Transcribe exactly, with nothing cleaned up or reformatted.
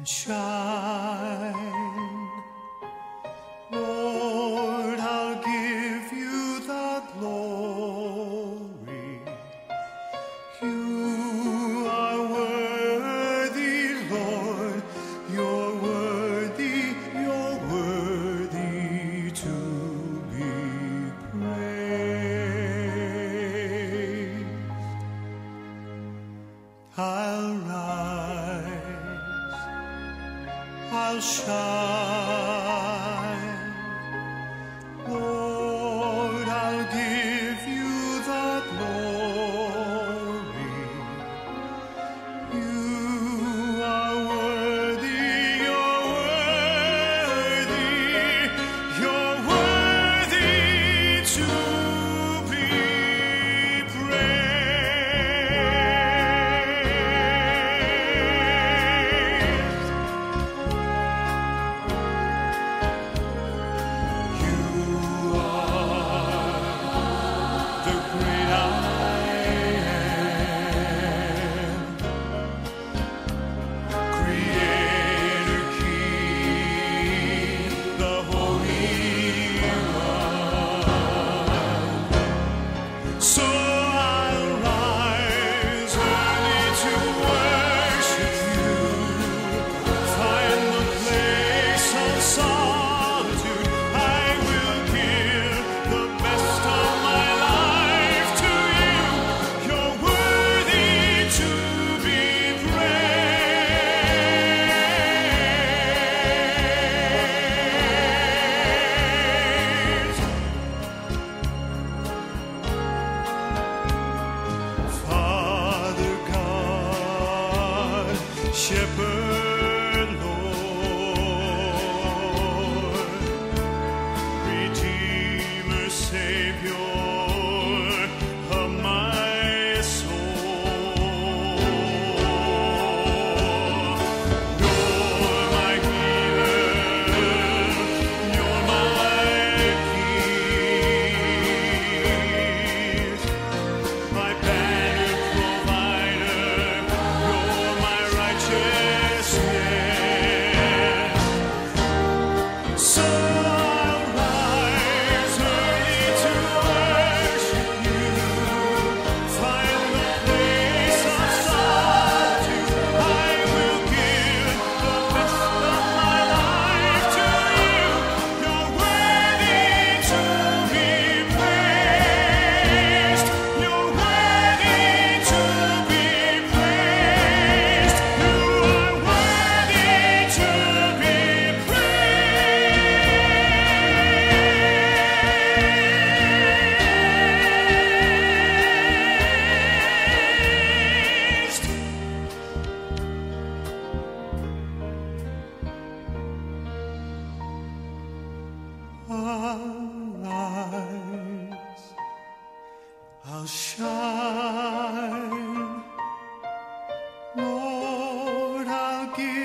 shine. Lord, I'll give you the glory. You are worthy, Lord. You're worthy, you're worthy to be praised. I'll rise, I'll shine. Lord, I'll give you the glory. You are worthy, you're worthy, you're worthy to be praised. You are the great I am, Creator, King, the Holy One. So I'll rise early to worship you, find the place of solitude. I will give the best of my life to you. You're worthy to be praised. Father God, Shepherd, Lord, Redeemer, Savior of my soul. You're my healer, you're my peace, my banner provider, you're my righteousness. So I'll rise early to worship you, find the place of solitude. I will give the best of my life to you. You're worthy to be praised. You're worthy to be praised. You are worthy to be praised. I'll rise, I'll shine. Lord, I'll give